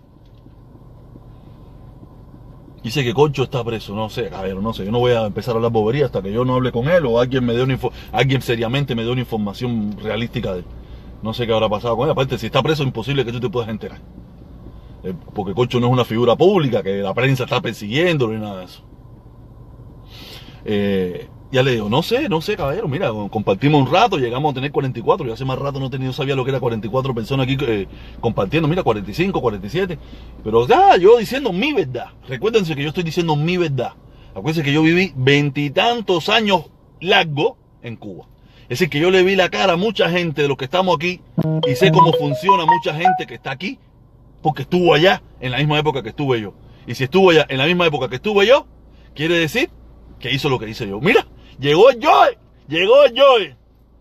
Dice que Concho está preso, no sé, a ver, no sé, yo no voy a empezar a hablar bobería hasta que yo no hable con él o alguien me dé una info, alguien seriamente me dé una información realística de él. No sé qué habrá pasado con él, aparte si está preso es imposible que tú te puedas enterar. Eh, porque Concho no es una figura pública, que la prensa está persiguiéndolo ni nada de eso. Eh, ya le digo, no sé, no sé, caballero, mira, compartimos un rato, llegamos a tener cuarenta y cuatro, yo hace más rato no tenía, no sabía lo que era cuarenta y cuatro personas aquí eh, compartiendo, mira, cuarenta y cinco, cuarenta y siete, pero ya, yo diciendo mi verdad, recuérdense que yo estoy diciendo mi verdad, acuérdense que yo viví veintitantos años largos en Cuba, es decir, que yo le vi la cara a mucha gente de los que estamos aquí y sé cómo funciona mucha gente que está aquí, porque estuvo allá en la misma época que estuve yo, y si estuvo allá en la misma época que estuve yo, quiere decir que hizo lo que hice yo, mira. Llegó el Joy, llegó el Joy.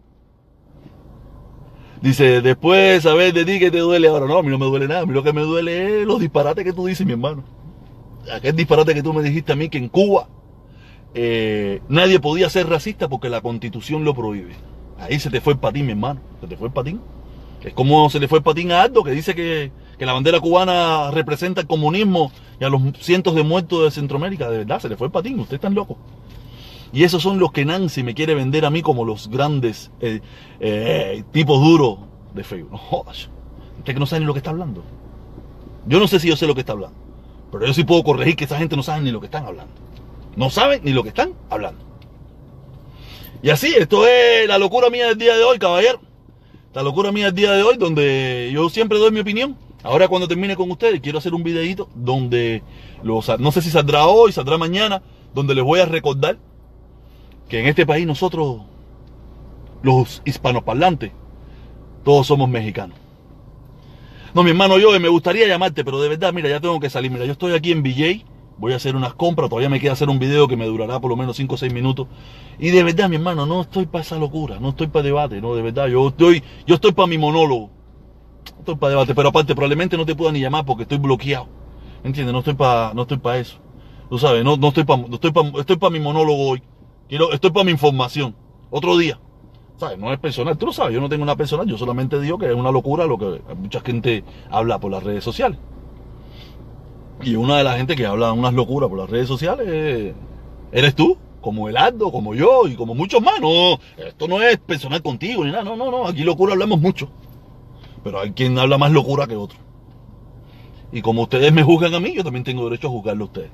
Dice, después saber de ti que te duele ahora. No, a mí no me duele nada, a mí lo que me duele es los disparates que tú dices, mi hermano. Aquel disparate que tú me dijiste a mí que en Cuba eh, nadie podía ser racista porque la Constitución lo prohíbe. Ahí se te fue el patín, mi hermano, se te fue el patín. Es como se le fue el patín a Aldo, que dice que, que la bandera cubana representa el comunismo y a los cientos de muertos de Centroamérica. De verdad, se le fue el patín, ustedes están locos. Y esos son los que Nancy me quiere vender a mí como los grandes eh, eh, tipos duros de Facebook. No jodas. Usted que no sabe ni lo que está hablando. Yo no sé si yo sé lo que está hablando. Pero yo sí puedo corregir que esa gente no sabe ni lo que están hablando. No saben ni lo que están hablando. Y así, esto es la locura mía del día de hoy, caballero. La locura mía del día de hoy, donde yo siempre doy mi opinión. Ahora cuando termine con ustedes, quiero hacer un videito donde, los, no sé si saldrá hoy, saldrá mañana, donde les voy a recordar que en este país nosotros, los hispanoparlantes, todos somos mexicanos. No, mi hermano, yo me gustaría llamarte, pero de verdad, mira, ya tengo que salir. Mira, yo estoy aquí en V J, voy a hacer unas compras, todavía me queda hacer un video que me durará por lo menos cinco o seis minutos. Y de verdad, mi hermano, no estoy para esa locura, no estoy para debate, no, de verdad, yo estoy, yo estoy para mi monólogo. no estoy para debate, pero aparte probablemente no te pueda ni llamar porque estoy bloqueado. ¿Entiendes? No estoy para no estoy para eso. Tú sabes, no, no estoy para no estoy para estoy para mi monólogo hoy. Quiero, estoy para mi información. Otro día. ¿Sabes? No es personal, tú lo sabes, yo no tengo una personal, yo solamente digo que es una locura lo que mucha gente habla por las redes sociales. Y una de las gente que habla unas locuras por las redes sociales eres tú, como Elardo, como yo y como muchos más. No, esto no es personal contigo ni nada, no, no, no, aquí locura hablamos mucho. Pero hay quien habla más locura que otro. Y como ustedes me juzgan a mí, yo también tengo derecho a juzgarlo a ustedes.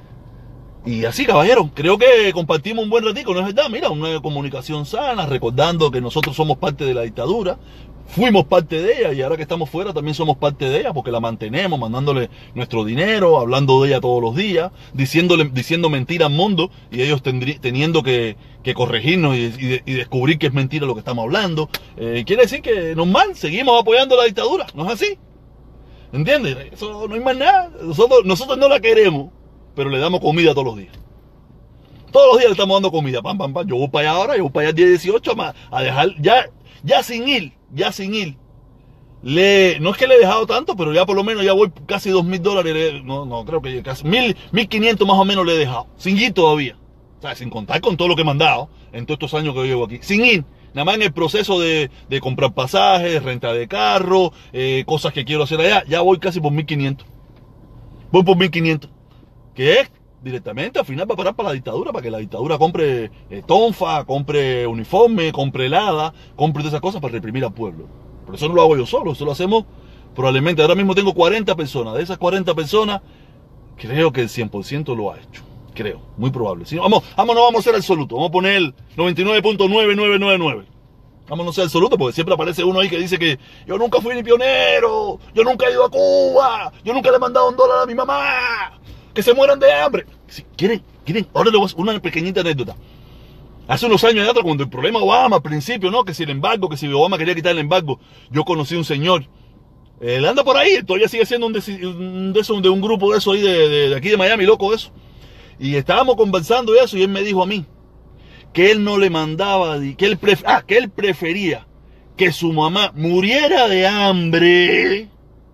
Y así, caballeros, creo que compartimos un buen ratico, ¿no es verdad? Mira, una comunicación sana, recordando que nosotros somos parte de la dictadura, fuimos parte de ella y ahora que estamos fuera también somos parte de ella porque la mantenemos, mandándole nuestro dinero, hablando de ella todos los días, diciéndole, diciendo mentiras al mundo y ellos tendrí, teniendo que, que corregirnos y, y, y descubrir que es mentira lo que estamos hablando. Eh, quiere decir que normal, seguimos apoyando la dictadura, ¿no es así? ¿Entiendes? Eso no hay más nada, nosotros, nosotros no la queremos, pero le damos comida todos los días. Todos los días le estamos dando comida, pam, pam, pam. Yo voy para allá ahora, yo voy para allá el día dieciocho a, a dejar, ya, ya sin ir, ya sin ir. Le, no es que le he dejado tanto, pero ya por lo menos ya voy casi dos mil dólares, no, no, creo que casi mil, mil quinientos más o menos le he dejado. Sin ir todavía. O sea, sin contar con todo lo que me han dado en todos estos años que yo llevo aquí. Sin ir. Nada más en el proceso de, de comprar pasajes, renta de carro, eh, cosas que quiero hacer allá, ya voy casi por mil quinientos. Voy por mil quinientos. ¿Qué es? Directamente al final va a parar para la dictadura, para que la dictadura compre eh, tonfa, compre uniforme, compre helada, compre todas esas cosas para reprimir al pueblo. Por eso no lo hago yo solo, eso lo hacemos probablemente. Ahora mismo tengo cuarenta personas, de esas cuarenta personas, creo que el cien por ciento lo ha hecho. Creo, muy probable. Si no, vamos, vamos, no vamos a ser absoluto, vamos a poner noventa y nueve punto nueve nueve nueve nueve. Vamos a no ser absoluto, porque siempre aparece uno ahí que dice que yo nunca fui ni pionero, yo nunca he ido a Cuba, yo nunca le he mandado un dólar a mi mamá. Que se mueran de hambre. Si quieren, quieren, ahora les voy a hacer una pequeñita anécdota. Hace unos años atrás, cuando el problema Obama al principio, ¿no? Que si el embargo, que si Obama quería quitar el embargo, yo conocí a un señor. Él anda por ahí, todavía sigue siendo un de, un de, eso, de un grupo de eso ahí, de, de, de aquí de Miami, loco de eso. Y estábamos conversando de eso y él me dijo a mí que él no le mandaba, que él, pref, ah, que él prefería que su mamá muriera de hambre,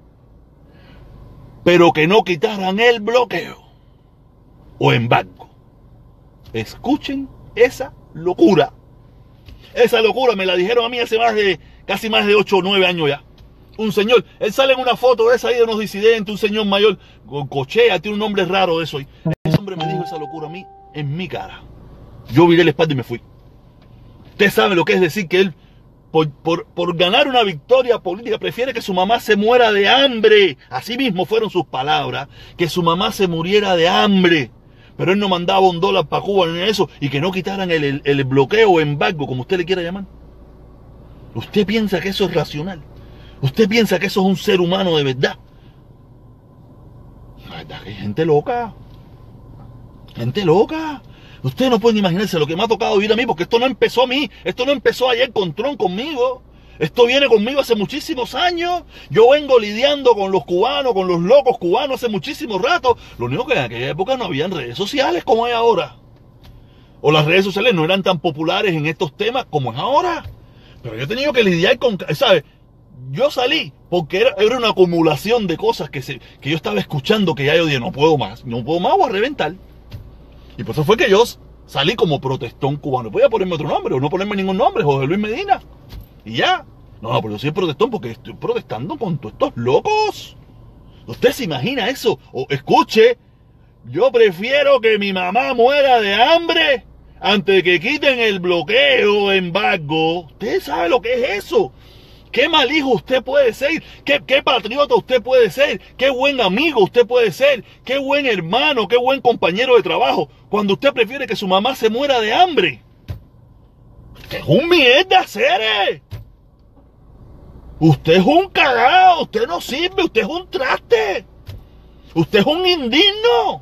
pero que no quitaran el bloqueo o embargo. Escuchen esa locura. Esa locura me la dijeron a mí hace más de, casi más de ocho o nueve años ya. Un señor, él sale en una foto de esa ahí de unos disidentes, un señor mayor, con cochea, tiene un nombre raro de eso ahí. Ese hombre me dijo esa locura a mí en mi cara. Yo viré la espalda y me fui. Usted sabe lo que es decir que él Por, por, por ganar una victoria política prefiere que su mamá se muera de hambre. Así mismo fueron sus palabras, que su mamá se muriera de hambre. Pero él no mandaba un dólar para Cuba ni eso, y que no quitaran el, el, el bloqueo o embargo, como usted le quiera llamar. ¿Usted piensa que eso es racional? ¿Usted piensa que eso es un ser humano de verdad? La verdad que hay gente loca. Gente loca. Ustedes no pueden imaginarse lo que me ha tocado vivir a mí, porque esto no empezó a mí, esto no empezó ayer con Trump conmigo, esto viene conmigo hace muchísimos años. Yo vengo lidiando con los cubanos, con los locos cubanos hace muchísimo rato. Lo único que en aquella época no habían redes sociales como hay ahora, o las redes sociales no eran tan populares en estos temas como es ahora. Pero yo he tenido que lidiar con, ¿sabes? Yo salí porque era, era una acumulación de cosas que, se, que yo estaba escuchando, que ya yo dije, no puedo más, no puedo más, voy a reventar. Y por eso fue que yo salí como protestón cubano. Voy a ponerme otro nombre o no ponerme ningún nombre, José Luis Medina. Y ya. No, no, pero yo soy protestón porque estoy protestando con todos estos locos. ¿Usted se imagina eso? O escuche, yo prefiero que mi mamá muera de hambre antes de que quiten el bloqueo, embargo. ¿Usted sabe lo que es eso? ¿Qué mal hijo usted puede ser? ¿Qué, ¿Qué patriota usted puede ser? ¿Qué buen amigo usted puede ser? ¿Qué buen hermano? ¿Qué buen compañero de trabajo? Cuando usted prefiere que su mamá se muera de hambre. Usted es un mierda, Cere. Usted es un cagado. Usted no sirve. Usted es un traste. Usted es un indigno.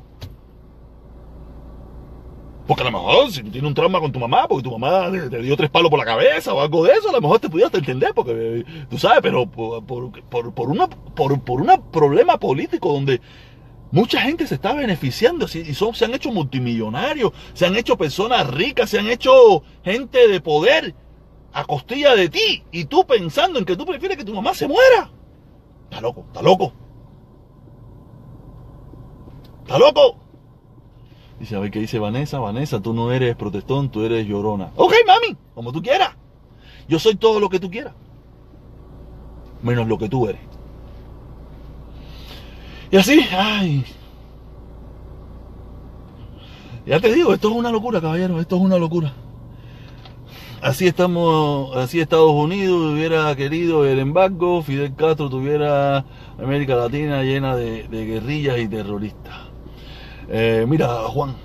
Porque a lo mejor si tú tienes un trauma con tu mamá, porque tu mamá te dio tres palos por la cabeza o algo de eso, a lo mejor te pudieras entender, porque tú sabes, pero por, por, por, por, una, por, por un problema político donde mucha gente se está beneficiando y son, se han hecho multimillonarios, se han hecho personas ricas, se han hecho gente de poder a costilla de ti, y tú pensando en que tú prefieres que tu mamá se muera. Está loco, está loco. Está loco. Dice, a ver qué dice Vanessa. Vanessa, tú no eres protestón, tú eres llorona. Ok, mami, como tú quieras. Yo soy todo lo que tú quieras. Menos lo que tú eres. Y así, ay. Ya te digo, esto es una locura, caballero, esto es una locura. Así estamos, así Estados Unidos hubiera querido el embargo, Fidel Castro tuviera América Latina llena de, de guerrillas y terroristas. Eh, mira, Juan,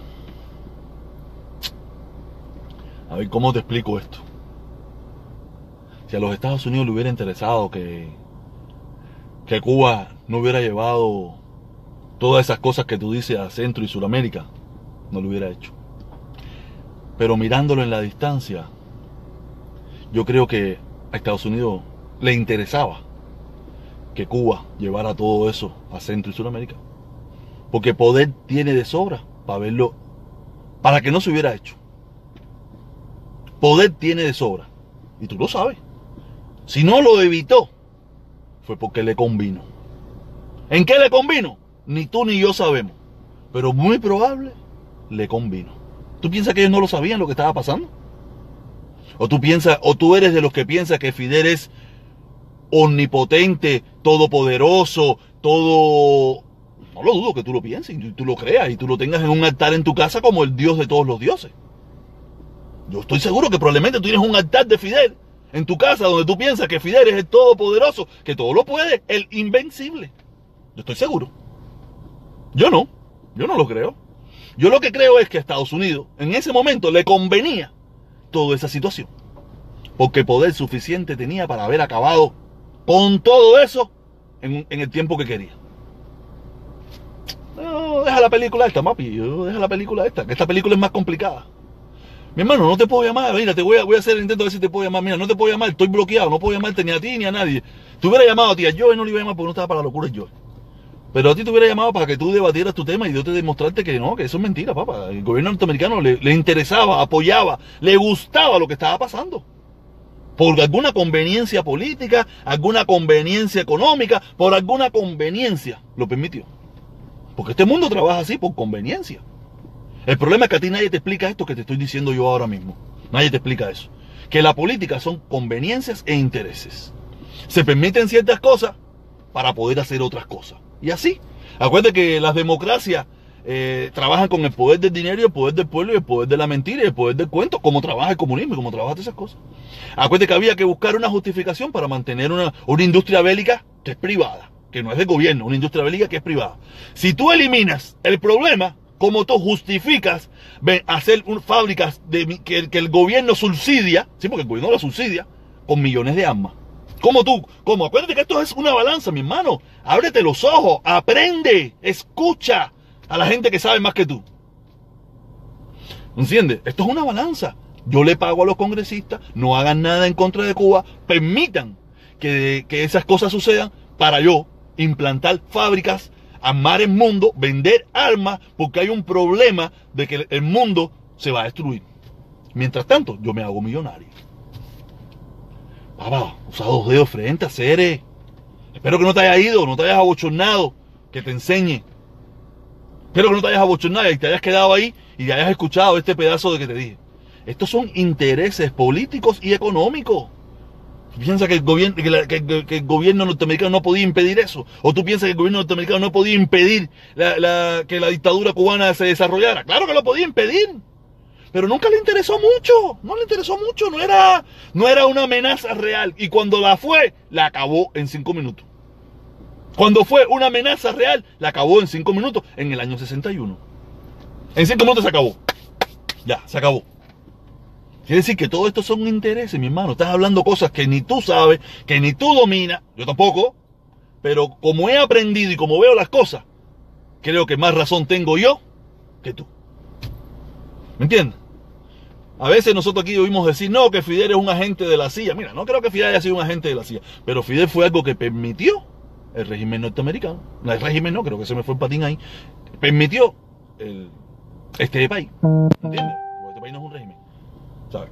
a ver cómo te explico esto. Si a los Estados Unidos le hubiera interesado que, que Cuba no hubiera llevado todas esas cosas que tú dices a Centro y Sudamérica, no lo hubiera hecho. Pero mirándolo en la distancia, yo creo que a Estados Unidos le interesaba que Cuba llevara todo eso a Centro y Sudamérica. Porque poder tiene de sobra para verlo, para que no se hubiera hecho. Poder tiene de sobra. Y tú lo sabes. Si no lo evitó, fue porque le convino. ¿En qué le convino? Ni tú ni yo sabemos. Pero muy probable le convino. ¿Tú piensas que ellos no lo sabían lo que estaba pasando? ¿O tú piensas, o tú eres de los que piensas que Fidel es omnipotente, todopoderoso, todo... No lo dudo que tú lo pienses, y tú lo creas, y tú lo tengas en un altar en tu casa como el Dios de todos los dioses. Yo estoy seguro que probablemente tú tienes un altar de Fidel en tu casa donde tú piensas que Fidel es el todopoderoso, que todo lo puede, el invencible. Yo estoy seguro. Yo no, yo no lo creo. Yo lo que creo es que a Estados Unidos en ese momento le convenía toda esa situación, porque poder suficiente tenía para haber acabado con todo eso en, en el tiempo que quería. No, deja la película esta, papi, deja la película esta, que esta película es más complicada. Mi hermano, no te puedo llamar, mira, te voy a, voy a hacer el intento de ver si te puedo llamar. Mira, no te puedo llamar, estoy bloqueado, no puedo llamarte ni a ti ni a nadie. Te hubiera llamado a ti, a Joe no le iba a llamar porque no estaba para la locura yo. Pero a ti te hubiera llamado para que tú debatieras tu tema y yo te demostrarte que no, que eso es mentira, papá. El gobierno norteamericano le, le interesaba, apoyaba, le gustaba lo que estaba pasando. Por alguna conveniencia política, alguna conveniencia económica, por alguna conveniencia lo permitió. Porque este mundo trabaja así, por conveniencia. El problema es que a ti nadie te explica esto que te estoy diciendo yo ahora mismo. Nadie te explica eso. Que la política son conveniencias e intereses. Se permiten ciertas cosas para poder hacer otras cosas. Y así. Acuérdate que las democracias eh, trabajan con el poder del dinero y el poder del pueblo y el poder de la mentira y el poder del cuento, como trabaja el comunismo y como trabaja todas esas cosas. Acuérdate que había que buscar una justificación para mantener una, una industria bélica que es privada, que no es del gobierno, una industria bélica que es privada. Si tú eliminas el problema, ¿cómo tú justificas ven, hacer un, fábricas de, que, que el gobierno subsidia, sí, porque el gobierno la subsidia, con millones de armas? ¿Cómo tú? ¿Cómo? Acuérdate que esto es una balanza, mi hermano. Ábrete los ojos, aprende, escucha a la gente que sabe más que tú. ¿Entiendes? Esto es una balanza. Yo le pago a los congresistas, no hagan nada en contra de Cuba, permitan que, que esas cosas sucedan para yo implantar fábricas, armar el mundo, vender armas, porque hay un problema de que el mundo se va a destruir. Mientras tanto, yo me hago millonario. Papá, usa dos dedos frente a seres. Espero que no te hayas ido, no te hayas abochornado, que te enseñe. Espero que no te hayas abochornado y te hayas quedado ahí y te hayas escuchado este pedazo de que te dije. Estos son intereses políticos y económicos. ¿Tú piensas que el gobierno, que, la, que, que el gobierno norteamericano no podía impedir eso? ¿O tú piensas que el gobierno norteamericano no podía impedir la, la, que la dictadura cubana se desarrollara? Claro que lo podía impedir. Pero nunca le interesó mucho, no le interesó mucho, no era, no era una amenaza real. Y cuando la fue, la acabó en cinco minutos. Cuando fue una amenaza real, la acabó en cinco minutos en el año sesenta y uno. En cinco minutos se acabó. Ya, se acabó. Quiere decir que todo esto son intereses, mi hermano. Estás hablando cosas que ni tú sabes, que ni tú dominas, yo tampoco. Pero como he aprendido y como veo las cosas, creo que más razón tengo yo que tú. ¿Me entiendes? A veces nosotros aquí oímos decir, no, que Fidel es un agente de la C I A. Mira, no creo que Fidel haya sido un agente de la C I A, pero Fidel fue algo que permitió el régimen norteamericano. No, el régimen no, creo que se me fue el patín ahí. Permitió el, este país. ¿Entiendes? Porque este país no es un régimen. ¿Sabes?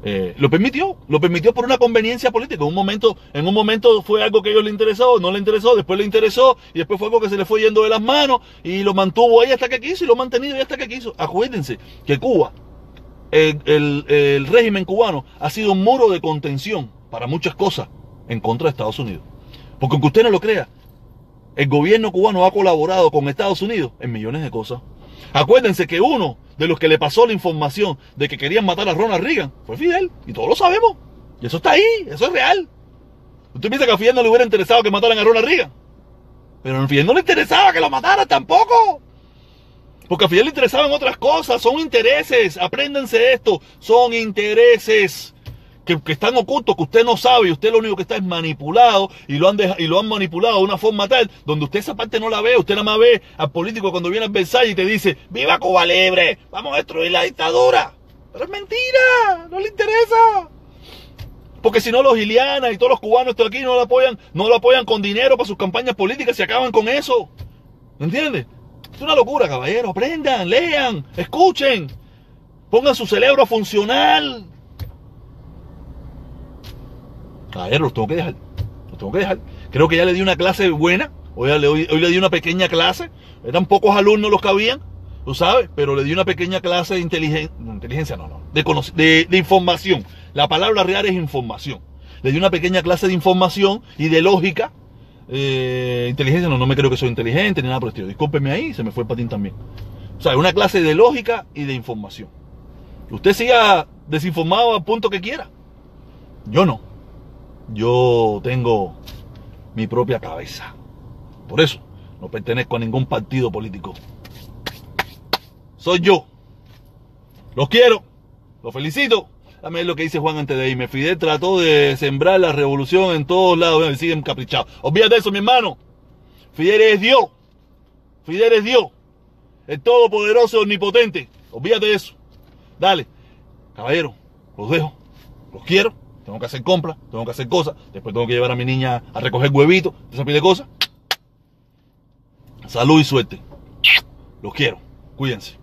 Eh, lo permitió, lo permitió por una conveniencia política. En un momento, en un momento fue algo que a ellos les interesó, no le interesó, después le interesó, y después fue algo que se le fue yendo de las manos, y lo mantuvo ahí hasta que quiso, y lo ha mantenido ahí hasta que quiso. Acuérdense que Cuba, el, el, el régimen cubano, ha sido un muro de contención para muchas cosas en contra de Estados Unidos. Porque aunque usted no lo crea, el gobierno cubano ha colaborado con Estados Unidos en millones de cosas. Acuérdense que uno de los que le pasó la información de que querían matar a Ronald Reagan fue Fidel, y todos lo sabemos, y eso está ahí, eso es real. Usted piensa que a Fidel no le hubiera interesado que mataran a Ronald Reagan, pero a Fidel no le interesaba que lo mataran tampoco, porque a Fidel le interesaban otras cosas, son intereses, apréndanse esto, son intereses que, que están ocultos, que usted no sabe, y usted lo único que está es manipulado, y lo han dejado, y lo han manipulado de una forma tal, donde usted esa parte no la ve. Usted nada más ve al político cuando viene al Versalles y te dice, ¡viva Cuba libre! ¡Vamos a destruir la dictadura! Pero es mentira, no le interesa. Porque si no, los Iliana y todos los cubanos de aquí no lo apoyan, no lo apoyan con dinero para sus campañas políticas, se acaban con eso. ¿Me entiendes? Es una locura, caballero. Aprendan, lean, escuchen, pongan su cerebro a funcionar. Caballero, los tengo que dejar, los tengo que dejar. Creo que ya le di una clase buena, hoy le, hoy, hoy le di una pequeña clase, eran pocos alumnos los que habían, tú sabes, pero le di una pequeña clase de inteligencia, no, inteligencia no, no, de, de, de información. La palabra real es información. Le di una pequeña clase de información y de lógica. Eh, inteligencia, no, no me creo que soy inteligente ni nada por el estilo. Discúlpeme ahí, se me fue el patín también. O sea, una clase de lógica y de información. Usted siga desinformado al punto que quiera. Yo no. Yo tengo mi propia cabeza. Por eso no pertenezco a ningún partido político. Soy yo. Los quiero. Los felicito. Dame ver lo que dice Juan antes de irme. Fidel trató de sembrar la revolución en todos lados. Y siguen caprichados. Olvídate de eso, mi hermano. Fidel es Dios. Fidel es Dios. El todopoderoso y omnipotente. Olvídate de eso. Dale. Caballero, los dejo. Los quiero. Tengo que hacer compras, tengo que hacer cosas. Después tengo que llevar a mi niña a recoger huevitos. Esa pile de cosas. Salud y suerte. Los quiero. Cuídense.